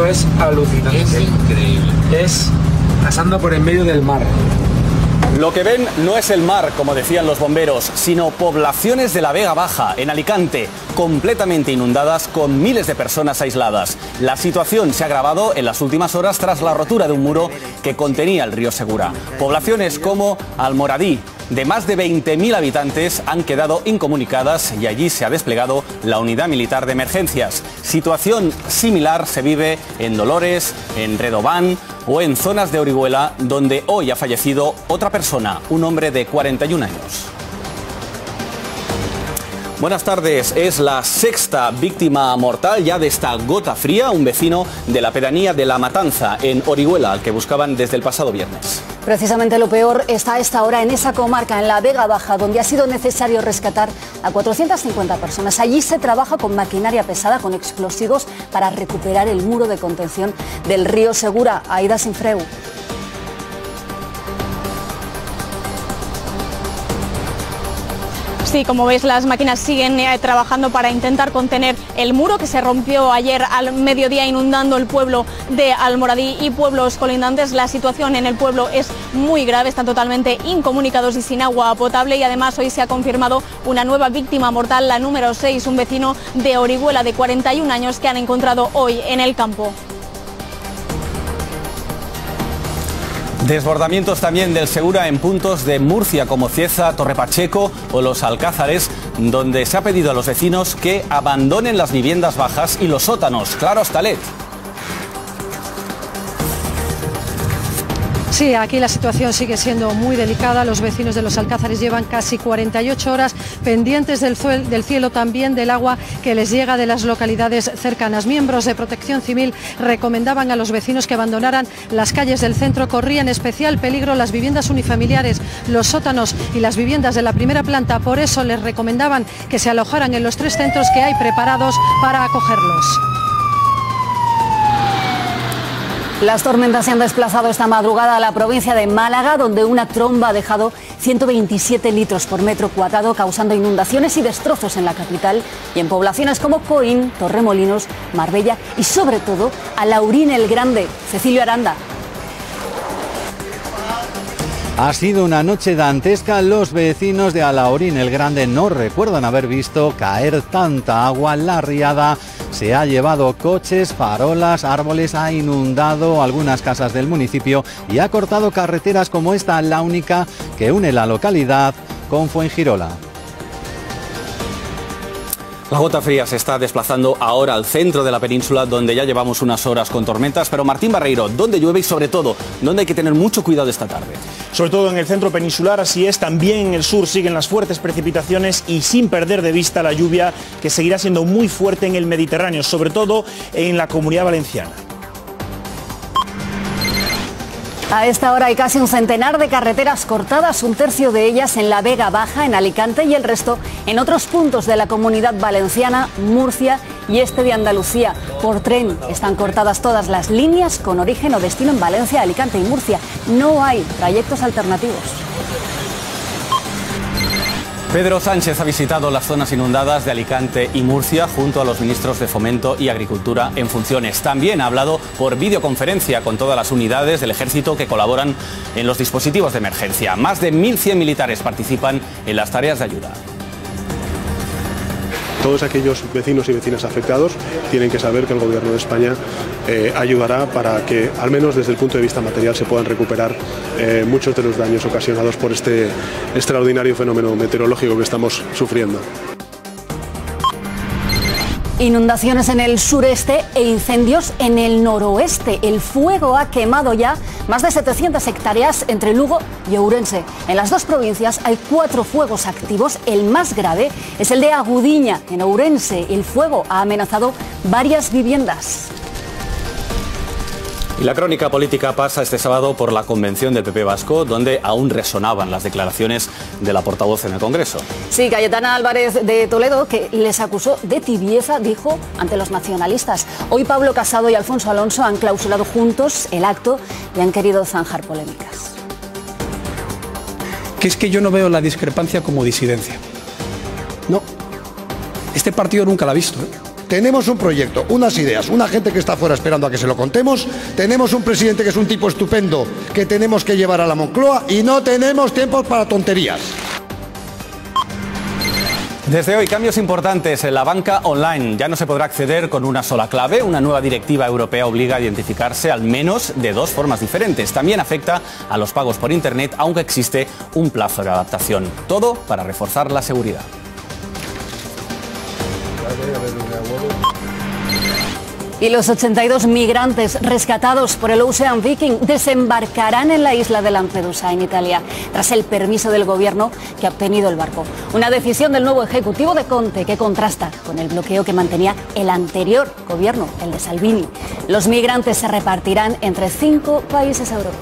esto es alucinante. Es increíble. Es pasando por en medio del mar. Lo que ven no es el mar, como decían los bomberos, sino poblaciones de la Vega Baja, en Alicante, completamente inundadas con miles de personas aisladas. La situación se ha agravado en las últimas horas tras la rotura de un muro que contenía el río Segura. Poblaciones como Almoradí, de más de 20.000 habitantes, han quedado incomunicadas y allí se ha desplegado la unidad militar de emergencias. Situación similar se vive en Dolores, en Redován o en zonas de Orihuela, donde hoy ha fallecido otra persona, un hombre de 41 años. Buenas tardes. Es la sexta víctima mortal ya de esta gota fría, un vecino de la pedanía de La Matanza, en Orihuela, al que buscaban desde el pasado viernes. Precisamente lo peor está a esta hora en esa comarca, en la Vega Baja, donde ha sido necesario rescatar a 450 personas. Allí se trabaja con maquinaria pesada, con explosivos, para recuperar el muro de contención del río Segura. Aida Sinfreu. Sí, como veis, las máquinas siguen trabajando para intentar contener el muro que se rompió ayer al mediodía, inundando el pueblo de Almoradí y pueblos colindantes. La situación en el pueblo es muy grave, están totalmente incomunicados y sin agua potable, y además hoy se ha confirmado una nueva víctima mortal, la número 6, un vecino de Orihuela de 41 años que han encontrado hoy en el campo. Desbordamientos también del Segura en puntos de Murcia como Cieza, Torrepacheco o Los Alcázares, donde se ha pedido a los vecinos que abandonen las viviendas bajas y los sótanos. Claro, Hostalet. Sí, aquí la situación sigue siendo muy delicada. Los vecinos de Los Alcázares llevan casi 48 horas pendientes del cielo, también del agua que les llega de las localidades cercanas. Miembros de Protección Civil recomendaban a los vecinos que abandonaran las calles del centro. Corrían especial peligro las viviendas unifamiliares, los sótanos y las viviendas de la primera planta. Por eso les recomendaban que se alojaran en los 3 centros que hay preparados para acogerlos. Las tormentas se han desplazado esta madrugada a la provincia de Málaga, donde una tromba ha dejado 127 litros por metro cuadrado, causando inundaciones y destrozos en la capital y en poblaciones como Coín, Torremolinos, Marbella y sobre todo a Laurín el Grande. Cecilio Aranda. Ha sido una noche dantesca. Los vecinos de Alhaurín el Grande no recuerdan haber visto caer tanta agua. La riada se ha llevado coches, farolas, árboles, ha inundado algunas casas del municipio y ha cortado carreteras como esta, la única que une la localidad con Fuengirola. La gota fría se está desplazando ahora al centro de la península, donde ya llevamos unas horas con tormentas. Pero Martín Barreiro, ¿dónde llueve y sobre todo, dónde hay que tener mucho cuidado esta tarde? Sobre todo en el centro peninsular, así es. También en el sur siguen las fuertes precipitaciones y sin perder de vista la lluvia que seguirá siendo muy fuerte en el Mediterráneo, sobre todo en la Comunidad Valenciana. A esta hora hay casi un centenar de carreteras cortadas, un tercio de ellas en la Vega Baja, en Alicante, y el resto en otros puntos de la Comunidad Valenciana, Murcia y este de Andalucía. Por tren están cortadas todas las líneas con origen o destino en Valencia, Alicante y Murcia. No hay trayectos alternativos. Pedro Sánchez ha visitado las zonas inundadas de Alicante y Murcia junto a los ministros de Fomento y Agricultura en funciones. También ha hablado por videoconferencia con todas las unidades del Ejército que colaboran en los dispositivos de emergencia. Más de 1.100 militares participan en las tareas de ayuda. Todos aquellos vecinos y vecinas afectados tienen que saber que el Gobierno de España ayudará para que, al menos desde el punto de vista material, se puedan recuperar muchos de los daños ocasionados por este extraordinario fenómeno meteorológico que estamos sufriendo. Inundaciones en el sureste e incendios en el noroeste. El fuego ha quemado ya más de 700 hectáreas entre Lugo y Ourense. En las dos provincias hay 4 fuegos activos. El más grave es el de Agudiña, en Ourense. El fuego ha amenazado varias viviendas. Y la crónica política pasa este sábado por la convención del PP vasco, donde aún resonaban las declaraciones de la portavoz en el Congreso. Sí, Cayetana Álvarez de Toledo, que les acusó de tibieza, dijo, ante los nacionalistas. Hoy Pablo Casado y Alfonso Alonso han clausurado juntos el acto y han querido zanjar polémicas. Que es que yo no veo la discrepancia como disidencia. No. Este partido nunca la ha visto, ¿eh? tenemos un proyecto, unas ideas, una gente que está fuera esperando a que se lo contemos, tenemos un presidente que es un tipo estupendo que tenemos que llevar a la Moncloa y no tenemos tiempo para tonterías. Desde hoy, cambios importantes en la banca online. Ya no se podrá acceder con una sola clave. Una nueva directiva europea obliga a identificarse al menos de 2 formas diferentes. También afecta a los pagos por Internet, aunque existe un plazo de adaptación. Todo para reforzar la seguridad. Y los 82 migrantes rescatados por el Ocean Viking desembarcarán en la isla de Lampedusa, en Italia, tras el permiso del gobierno que ha obtenido el barco. Una decisión del nuevo ejecutivo de Conte que contrasta con el bloqueo que mantenía el anterior gobierno, el de Salvini. Los migrantes se repartirán entre 5 países europeos.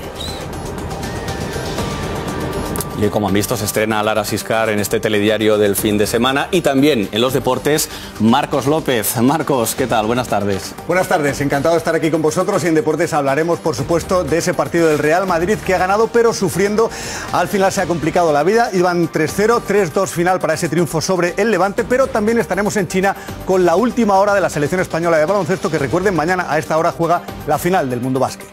Y como han visto, se estrena Lara Siscar en este telediario del fin de semana. Y también en los deportes, Marcos López. Marcos, ¿qué tal? Buenas tardes. Buenas tardes, encantado de estar aquí con vosotros. Y en deportes hablaremos, por supuesto, de ese partido del Real Madrid que ha ganado, pero sufriendo. Al final se ha complicado la vida. Iban 3-0, 3-2 final para ese triunfo sobre el Levante. Pero también estaremos en China con la última hora de la selección española de baloncesto, que recuerden, mañana a esta hora juega la final del Mundo Básquet.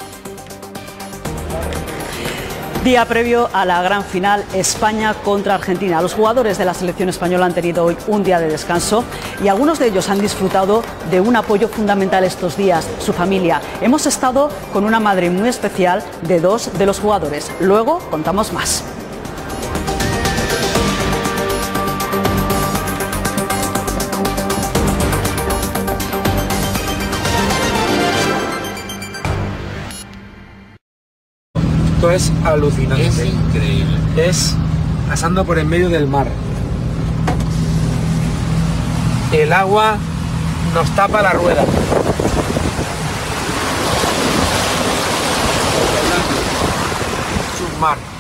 Día previo a la gran final España contra Argentina. Los jugadores de la selección española han tenido hoy un día de descanso y algunos de ellos han disfrutado de un apoyo fundamental estos días, su familia. Hemos estado con una madre muy especial de 2 de los jugadores. Luego contamos más. Esto es alucinante. Es increíble. Es pasando por en medio del mar. El agua nos tapa la rueda. Es un mar.